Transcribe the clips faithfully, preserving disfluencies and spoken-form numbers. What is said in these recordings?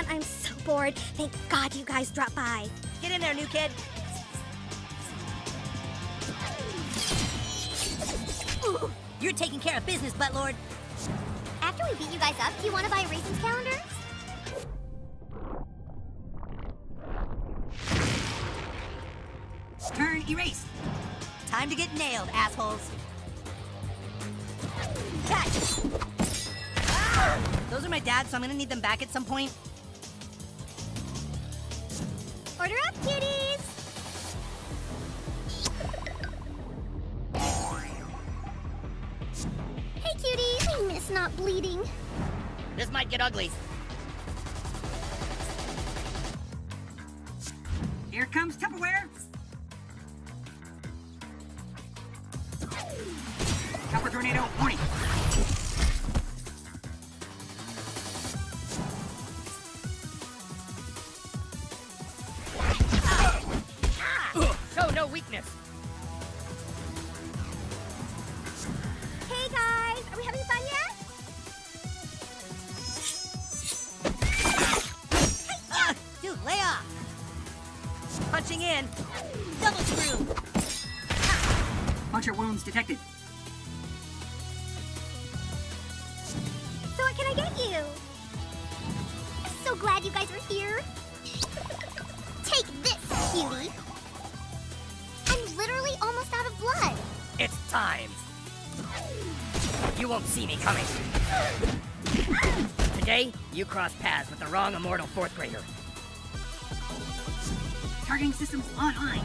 I'm so bored. Thank God you guys dropped by. Get in there, new kid. Ooh, you're taking care of business, Buttlord. After we beat you guys up, do you want to buy Raisin's calendar? Turn erased. Time to get nailed, assholes. Catch! Ah! Those are my dad's, so I'm gonna need them back at some point. Order up, cuties! Hey, cuties! I miss not bleeding. This might get ugly. Here comes Tupperware. Tupper tornado warning. Show no weakness. Hey, guys! Are we having fun yet? Uh, dude, lay off. Punching in. Double screw. Puncture wounds detected. So what can I get you? I'm so glad you guys are here. Take this, cutie. I'm literally almost out of blood. It's time. You won't see me coming. Today, you cross paths with the wrong immortal fourth grader. Targeting systems online.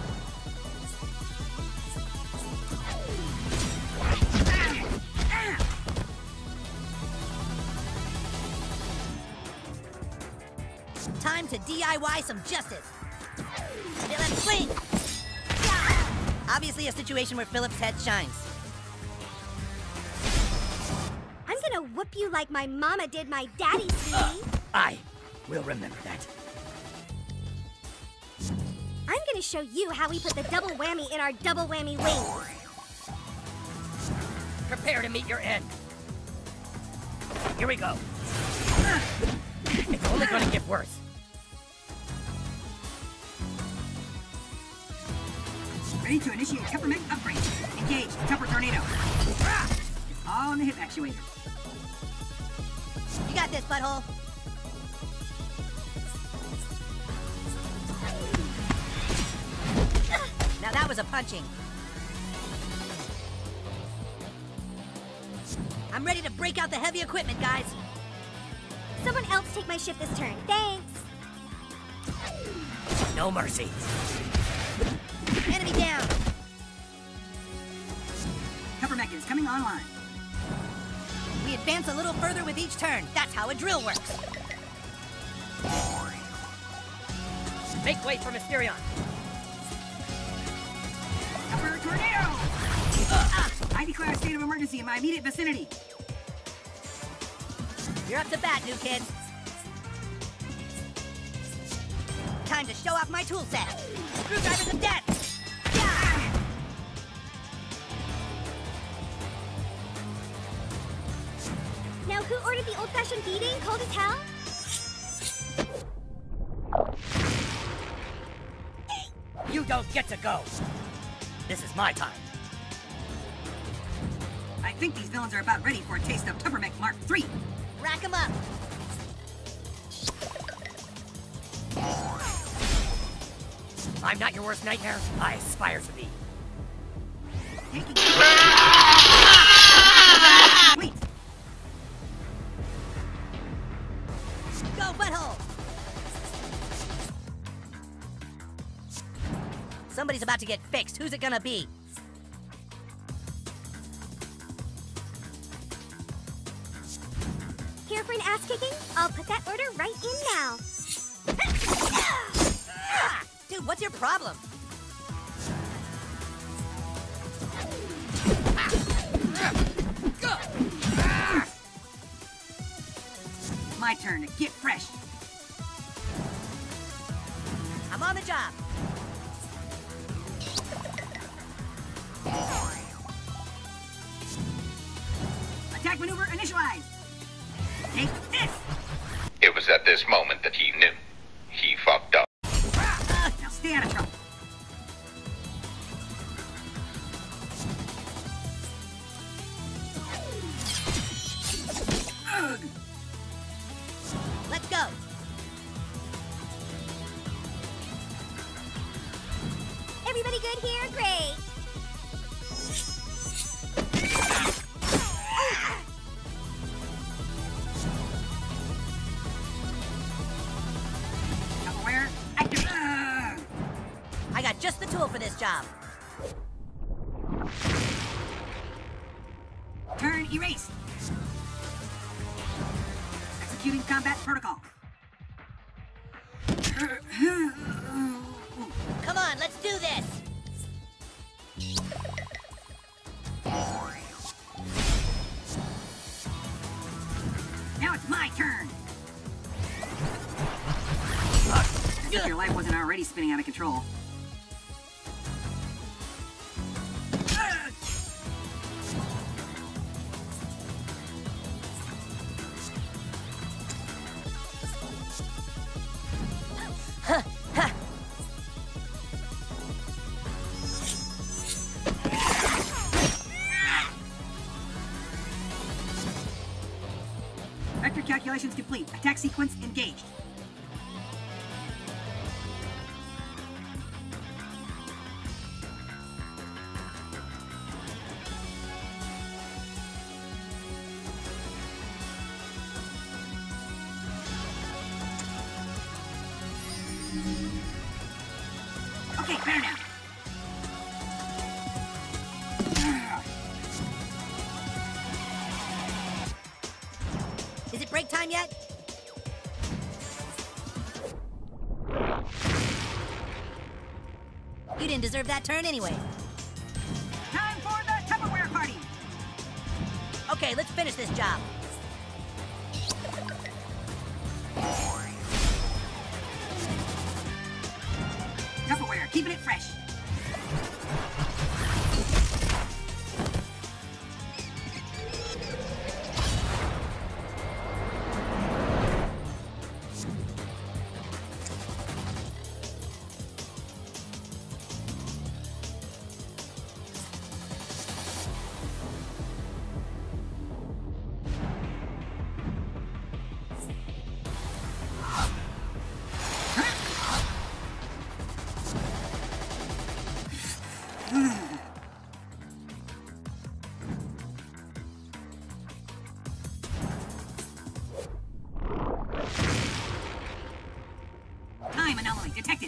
Time to D I Y some justice. Now let's swing. Yeah. Obviously a situation where Philip's head shines. I'm gonna whoop you like my mama did my daddy, sweetie. I will remember that. I'm gonna show you how we put the double whammy in our double whammy wings. Prepare to meet your end. Here we go. It's only gonna get worse. Ready to initiate Tuppermech upgrade. Engage Tupper tornado. It's all in the hip actuator. You got this, butthole. Now that was a punching. I'm ready to break out the heavy equipment, guys. Someone else take my shift this turn. Thanks. No mercy. Enemy down. Tuppermech is coming online. We advance a little further with each turn. That's how a drill works. Make way for Mysterion. Tupper tornado! Uh, I declare a state of emergency in my immediate vicinity. You're up to bat, new kid. Time to show off my tool set. Screwdrivers of death. Yeah! Now, who ordered the old-fashioned beating? Cold as hell? You don't get to go. This is my time. I think these villains are about ready for a taste of Tuppermech Mark three. Rack 'em up. I'm not your worst nightmare. I aspire to be. Taking Wait. Go, butthole! Somebody's about to get fixed. Who's it gonna be? Here for an ass kicking? I'll put that order right in now. Dude, what's your problem? My turn to get fresh. I'm on the job. Attack maneuver initialized. Take this. It was was at this moment that he knew. He fucked up. Now stay out of trouble. Ugh. Let's go. Everybody good here? Great. Self-aware, active. Ugh. I got just the tool for this job. Turn erased. Executing combat protocol. Come on, let's do this. Now it's my turn. As if your life wasn't already spinning out of control. Vector calculations complete. Attack sequence engaged. Okay, better now. Is it break time yet? You didn't deserve that turn anyway. Time for the Tupperware party. Okay, let's finish this job. Tupperware, keeping it fresh. Time anomaly detected.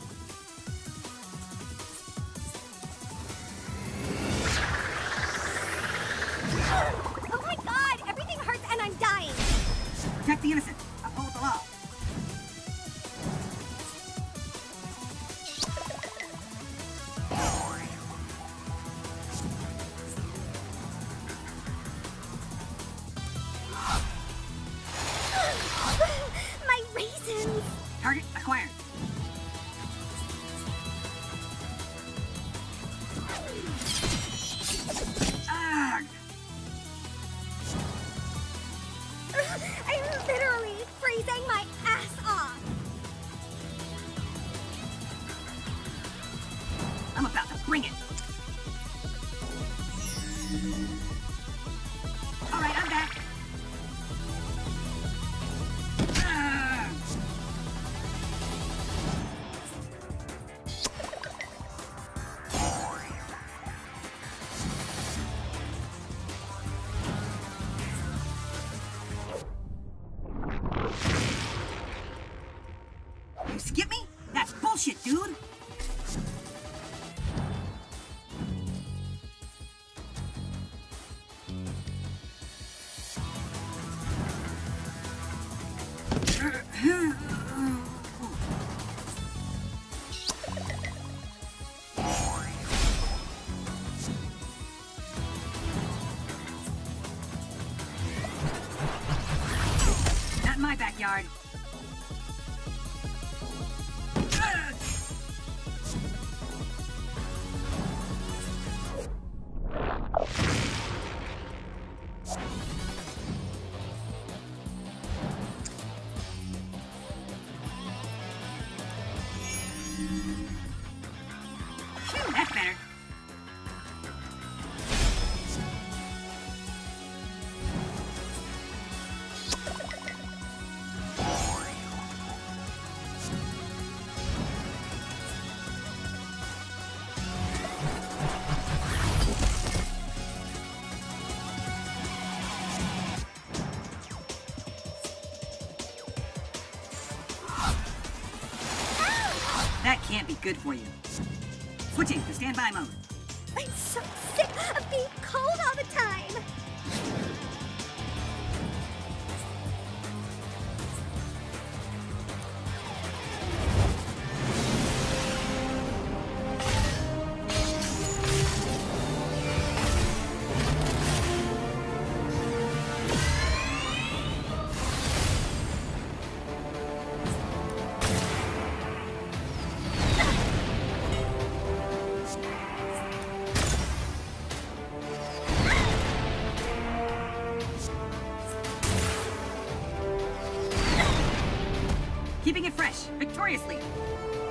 Oh my god! Everything hurts and I'm dying! Protect the innocent. Uphold the law. My raisins! Target acquired. Ugh. I'm literally freezing my ass off! I'm about to bring it. All right, I'm back. Ugh. You skip me? That's bullshit, dude. Not in my backyard. can't be good for you. Switching to standby mode. I'm so sick of being cold all the time. Keeping it fresh, victoriously.